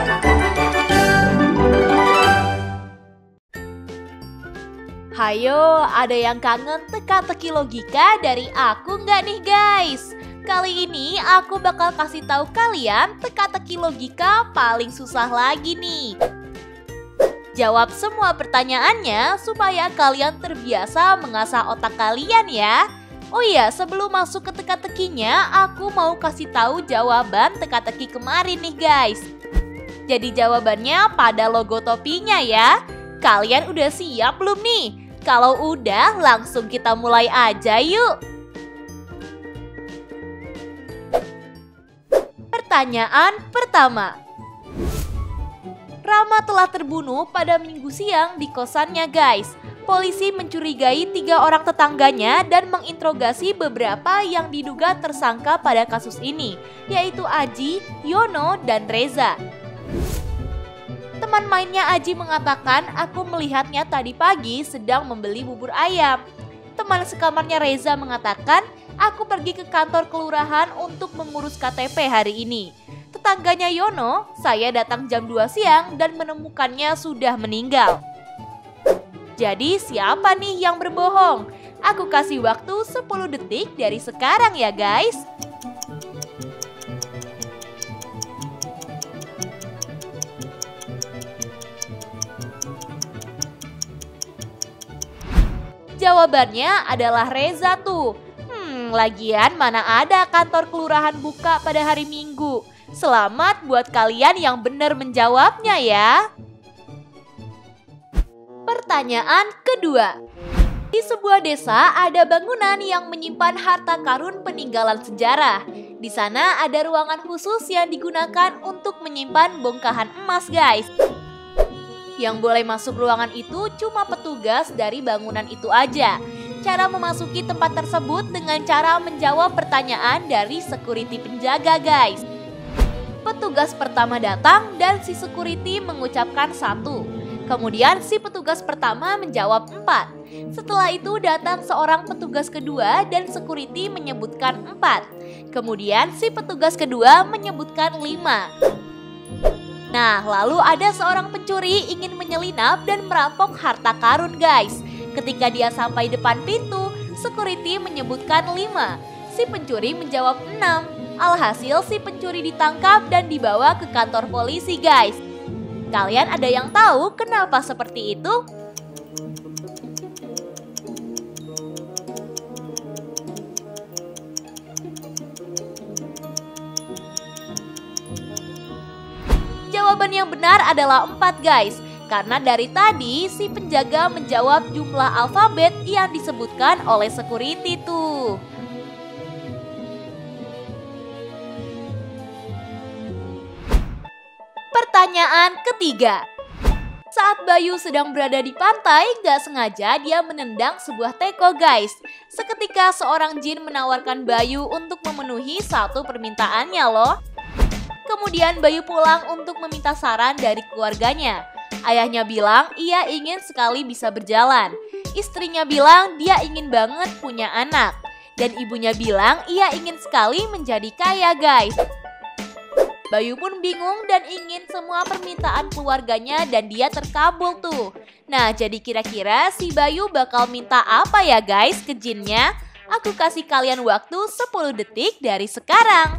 Hayo, ada yang kangen teka-teki logika dari aku nggak nih guys? Kali ini aku bakal kasih tahu kalian teka-teki logika paling susah lagi nih. Jawab semua pertanyaannya supaya kalian terbiasa mengasah otak kalian ya. Oh iya, sebelum masuk ke teka-tekinya, aku mau kasih tahu jawaban teka-teki kemarin nih guys. Jadi jawabannya pada logo topinya ya. Kalian udah siap belum nih? Kalau udah, langsung kita mulai aja yuk. Pertanyaan pertama. Rama telah terbunuh pada Minggu siang di kosannya guys. Polisi mencurigai 3 orang tetangganya dan menginterogasi beberapa yang diduga tersangka pada kasus ini, yaitu Aji, Yono, dan Reza. Teman mainnya Aji mengatakan, aku melihatnya tadi pagi sedang membeli bubur ayam. Teman sekamarnya Reza mengatakan, aku pergi ke kantor kelurahan untuk mengurus KTP hari ini. Tetangganya Yono, saya datang jam 2 siang dan menemukannya sudah meninggal. Jadi siapa nih yang berbohong? Aku kasih waktu 10 detik dari sekarang ya guys. Jawabannya adalah Reza tuh. Lagian mana ada kantor kelurahan buka pada hari Minggu. Selamat buat kalian yang benar menjawabnya ya. Pertanyaan kedua. Di sebuah desa ada bangunan yang menyimpan harta karun peninggalan sejarah. Di sana ada ruangan khusus yang digunakan untuk menyimpan bongkahan emas guys. Yang boleh masuk ruangan itu cuma petugas dari bangunan itu aja. Cara memasuki tempat tersebut dengan cara menjawab pertanyaan dari security penjaga guys. Petugas pertama datang dan si security mengucapkan 1. Kemudian si petugas pertama menjawab 4. Setelah itu datang seorang petugas kedua dan security menyebutkan 4. Kemudian si petugas kedua menyebutkan 5. Nah, lalu ada seorang pencuri ingin menyelinap dan merampok harta karun guys. Ketika dia sampai depan pintu, security menyebutkan 5. Si pencuri menjawab 6. Alhasil si pencuri ditangkap dan dibawa ke kantor polisi guys. Kalian ada yang tahu kenapa seperti itu? Jawaban yang benar adalah 4 guys. Karena dari tadi si penjaga menjawab jumlah alfabet yang disebutkan oleh security tuh. Pertanyaan ketiga. Saat Bayu sedang berada di pantai, gak sengaja dia menendang sebuah teko guys. Seketika seorang jin menawarkan Bayu untuk memenuhi satu permintaannya loh. Kemudian Bayu pulang untuk meminta saran dari keluarganya. Ayahnya bilang ia ingin sekali bisa berjalan. Istrinya bilang dia ingin banget punya anak. Dan ibunya bilang ia ingin sekali menjadi kaya guys. Bayu pun bingung dan ingin semua permintaan keluarganya dan dia terkabul tuh. Nah, jadi kira-kira si Bayu bakal minta apa ya guys ke jinnya? Aku kasih kalian waktu 10 detik dari sekarang.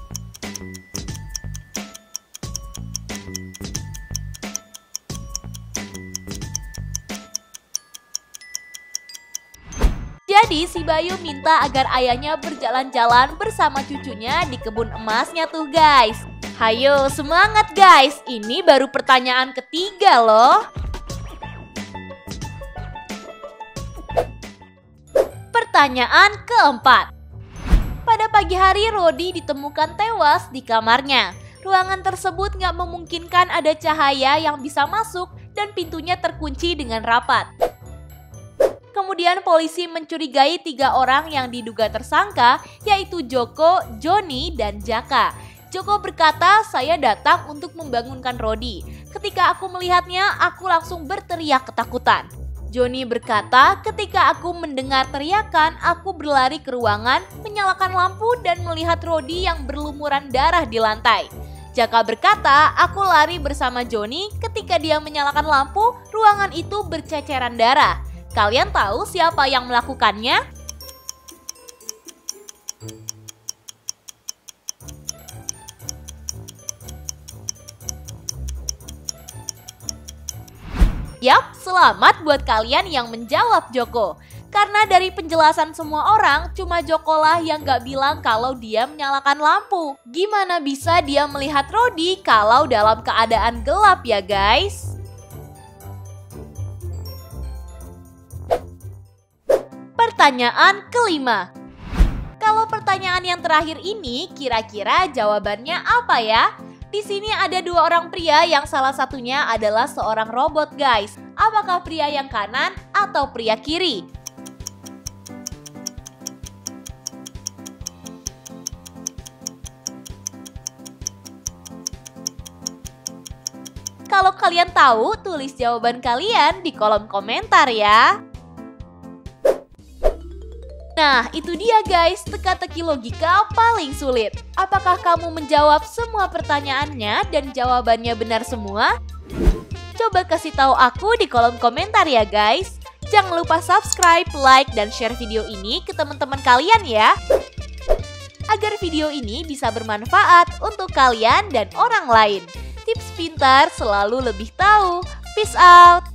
Jadi si Bayu minta agar ayahnya berjalan-jalan bersama cucunya di kebun emasnya tuh guys. Hayo semangat guys, ini baru pertanyaan ketiga loh. Pertanyaan keempat. Pada pagi hari Rodi ditemukan tewas di kamarnya. Ruangan tersebut gak memungkinkan ada cahaya yang bisa masuk dan pintunya terkunci dengan rapat. Kemudian polisi mencurigai 3 orang yang diduga tersangka, yaitu Joko, Joni, dan Jaka. Joko berkata, saya datang untuk membangunkan Rodi. Ketika aku melihatnya, aku langsung berteriak ketakutan. Joni berkata, ketika aku mendengar teriakan, aku berlari ke ruangan, menyalakan lampu dan melihat Rodi yang berlumuran darah di lantai. Jaka berkata, aku lari bersama Johnny ketika dia menyalakan lampu, ruangan itu berceceran darah. Kalian tahu siapa yang melakukannya? Yap, selamat buat kalian yang menjawab Joko. Karena dari penjelasan semua orang, cuma Joko lah yang gak bilang kalau dia menyalakan lampu. Gimana bisa dia melihat Rodi kalau dalam keadaan gelap ya guys? Pertanyaan kelima. Kalau pertanyaan yang terakhir ini, kira-kira jawabannya apa ya? Di sini ada dua orang pria yang salah satunya adalah seorang robot guys. Apakah pria yang kanan atau pria kiri? Kalau kalian tahu, tulis jawaban kalian di kolom komentar ya. Nah, itu dia guys, teka-teki logika paling sulit. Apakah kamu menjawab semua pertanyaannya dan jawabannya benar semua? Coba kasih tahu aku di kolom komentar ya guys. Jangan lupa subscribe, like, dan share video ini ke teman-teman kalian ya. Agar video ini bisa bermanfaat untuk kalian dan orang lain. Tips pintar selalu lebih tahu. Peace out!